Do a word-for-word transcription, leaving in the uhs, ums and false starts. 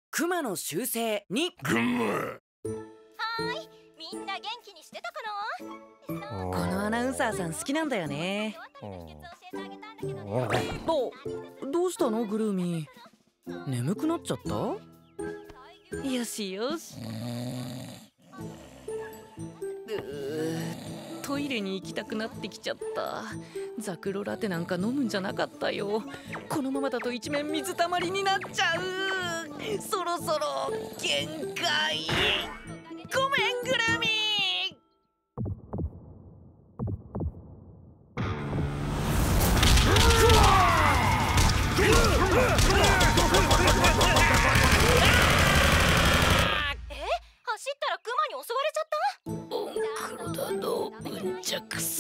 クマの習性に。 ぐんま。 はーい、みんな元気にしてたかな。 このアナウンサーさん好きなんだよね。どどうしたのグルーミー、眠くなっちゃった？よしよし。うートイレに行きたくなってきちゃった。ザクロラテなんか飲むんじゃなかったよ。このままだと一面水たまりになっちゃう。そろそろ限界。ごめんグルーミー。 え、走ったらクマに襲われちゃった？ オンクロだのうんちゃくそ。